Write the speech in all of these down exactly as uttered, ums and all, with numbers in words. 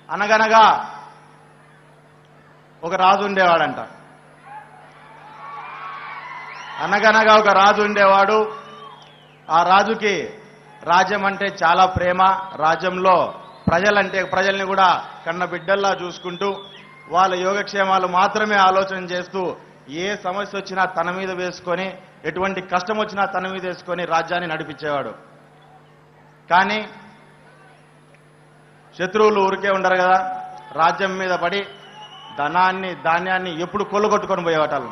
అనగనగా ఒక రాజు ఉండేవాడంట. అనగనగా ఒక రాజు ఉండేవాడు. ఆ రాజుకి రాజ్యం అంటే చాలా ప్రేమ. రాజ్యంలో ప్రజలంటే ప్రజల్ని కూడా కన్న బిడ్డల్లా చూసుకుంటూ వాళ్ళ యోగక్షేమాలు మాత్రమే ఆలోచన చేస్తూ ఏ సమస్య వచ్చినా తన మీద వేసుకొని, ఎటువంటి కష్టం వచ్చినా తన మీద వేసుకొని రాజ్యాన్ని నడిపించేవాడు. కానీ శత్రువులు ఊరికే ఉండరు కదా, రాజ్యం మీద పడి ధనాన్ని ధాన్యాన్ని ఎప్పుడు కొల్లగొట్టుకొని పోయేవాటాలు.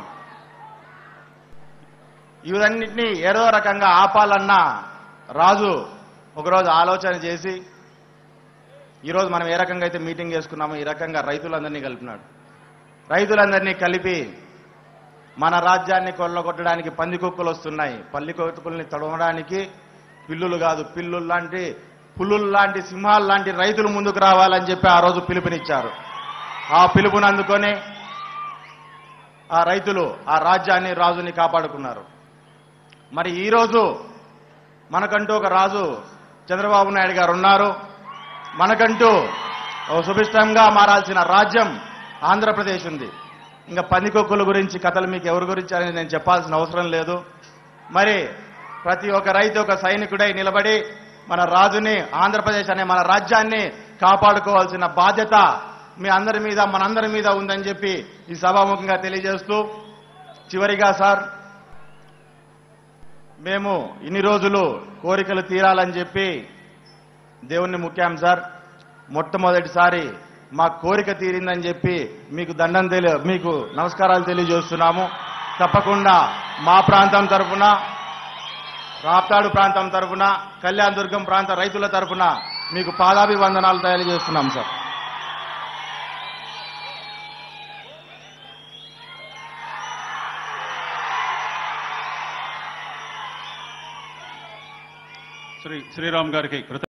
ఇవన్నింటినీ ఏదో రకంగా ఆపాలన్న రాజు ఒకరోజు ఆలోచన చేసి, ఈరోజు మనం ఏ రకంగా అయితే మీటింగ్ చేసుకున్నామో ఈ రకంగా రైతులందరినీ కలిపినాడు. రైతులందరినీ కలిపి మన రాజ్యాన్ని కొల్లగొట్టడానికి పందికొక్కులు వస్తున్నాయి, పల్లికొక్కుల్ని తడవడానికి పిల్లులు కాదు పిల్లులు లాంటి పులులు లాంటి సింహాలు లాంటి రైతులు ముందుకు రావాలని చెప్పి ఆ రోజు పిలుపునిచ్చారు. ఆ పిలుపుని అందుకొని ఆ రైతులు ఆ రాజ్యాన్ని రాజుని కాపాడుకున్నారు. మరి ఈరోజు మనకంటూ ఒక రాజు చంద్రబాబు నాయుడు గారు ఉన్నారు. మనకంటూ సుభిష్టంగా మారాల్సిన రాజ్యం ఆంధ్రప్రదేశ్ ఉంది. ఇంకా పందికొక్కుల గురించి కథలు మీకు ఎవరి గురించి అనేది నేను చెప్పాల్సిన అవసరం లేదు. మరి ప్రతి ఒక్క రైతు ఒక సైనికుడై నిలబడి మన రాజుని, ఆంధ్రప్రదేశ్ అనే మన రాజ్యాన్ని కాపాడుకోవాల్సిన బాధ్యత మీ అందరి మీద, మనందరి మీద ఉందని చెప్పి ఈ సభాముఖంగా తెలియజేస్తూ, చివరిగా సార్, మేము ఇన్ని రోజులు కోరికలు తీరాలని చెప్పి దేవుణ్ణి ముఖ్యం సార్. మొట్టమొదటిసారి మా కోరిక తీరిందని చెప్పి మీకు దండం తెలియ మీకు నమస్కారాలు తెలియజేస్తున్నాము. తప్పకుండా మా ప్రాంతం తరఫున, రాప్తాడు ప్రాంతం తరఫున, కళ్యాణ్ దుర్గం ప్రాంత రైతుల తరఫున మీకు పాదాభివందనాలు తెలియజేస్తున్నాం సార్. శ్రీ శ్రీరామ్ గారికి